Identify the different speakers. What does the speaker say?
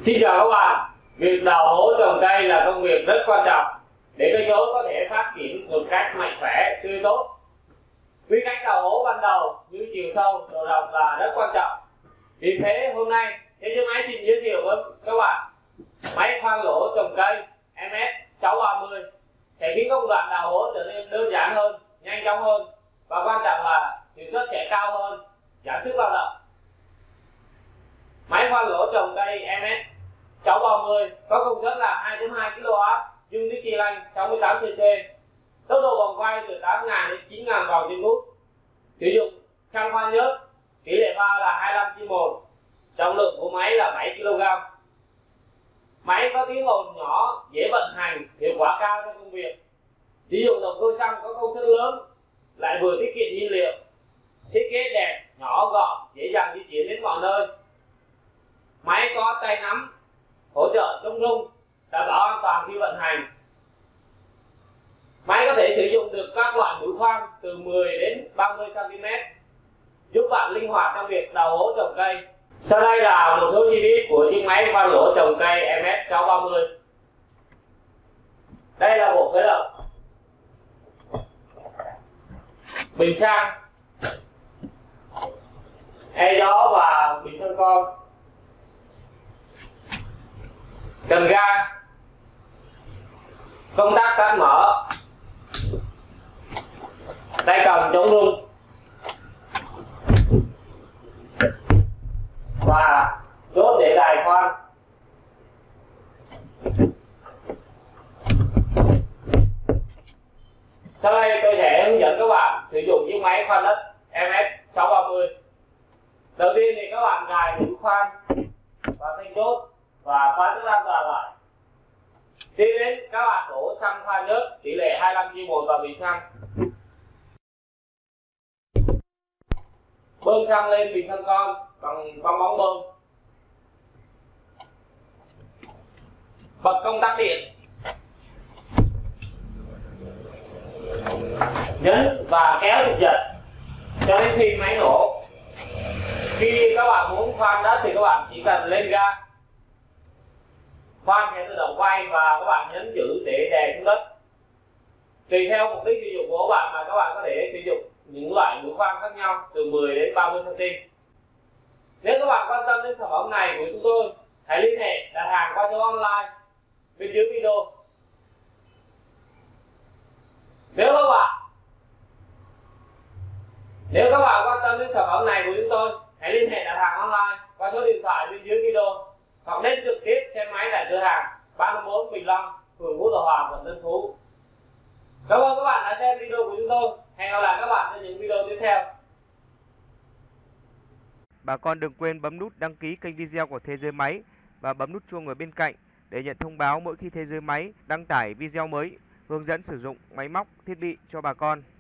Speaker 1: Xin chào các bạn. Việc đào hố trồng cây là công việc rất quan trọng để cây cối có thể phát triển một cách mạnh khỏe, tươi tốt. Quy cách đào hố ban đầu như chiều sâu, độ rộng là rất quan trọng. Vì thế hôm nay Thế giới máy xin giới thiệu với các bạn máy khoan lỗ trồng cây MS630 sẽ khiến công đoạn đào hố trở nên đơn giản hơn, nhanh chóng hơn và quan trọng là hiệu suất sẽ cao hơn, giảm sức lao động. Máy khoan lỗ trồng cây MS630 có công suất là 2.2 kW, dung tích xi lanh 68 cc, tốc độ vòng quay từ 8.000 đến 9.000 vòng trên phút. Sử dụng xăng khoan nhớt, tỷ lệ pha là 25:1, trọng lượng của máy là 7 kg. Máy có tiếng ồn nhỏ, dễ vận hành, hiệu quả cao trong công việc. Sử dụng động cơ xăng có công suất lớn, lại vừa tiết kiệm nhiên liệu. Thiết kế đẹp, nhỏ gọn, dễ dàng di chuyển đến mọi nơi. Máy có tay nắm hỗ trợ chống rung, đảm bảo an toàn khi vận hành. Máy có thể sử dụng được các loại mũi khoan từ 10 đến 30 cm, giúp bạn linh hoạt trong việc đào hố trồng cây. Sau đây là một số chi tiết của chiếc máy khoan lỗ trồng cây MS630. Đây là bộ khởi động, bình xăng, e gió và bình xăng con, cần ga, công tắc tắt mở, tay cầm chống rung và chốt để đài khoan. Sau đây tôi sẽ hướng dẫn các bạn sử dụng chiếc máy khoan đất MS630. Đầu tiên thì các bạn gài mũi khoan và thanh chốt và khóa chất an toàn lại. Tiếp đến các bạn đổ xăng khoan nhớt tỷ lệ 25:1 vào bình xăng. Bơm xăng lên bình xăng con bằng bong bóng bơm. Bật công tắc điện. Nhấn và kéo giật giật cho đến khi máy nổ. Khi các bạn muốn khoan đất thì các bạn chỉ cần lên ga, khoan sẽ tự động quay và các bạn nhấn giữ để đè xuống đất. Tùy theo mục đích sử dụng của các bạn mà các bạn có thể sử dụng những loại mũi khoan khác nhau từ 10 đến 30 cm. Nếu các bạn quan tâm đến sản phẩm này của chúng tôi, hãy liên hệ đặt hàng qua số online bên dưới video. Nếu các bạn quan tâm đến sản phẩm này của chúng tôi, hãy liên hệ đặt hàng online qua số điện thoại bên dưới video hoặc đến trực tiếp xem máy tại cửa hàng 354 Bình Long, phường Phú Thọ Hòa, quận Tân Phú. Cảm ơn các bạn đã xem video của chúng tôi. Hẹn gặp lại các bạn trong những video tiếp theo.
Speaker 2: Bà con đừng quên bấm nút đăng ký kênh video của Thế Giới Máy và bấm nút chuông ở bên cạnh để nhận thông báo mỗi khi Thế Giới Máy đăng tải video mới hướng dẫn sử dụng máy móc, thiết bị cho bà con.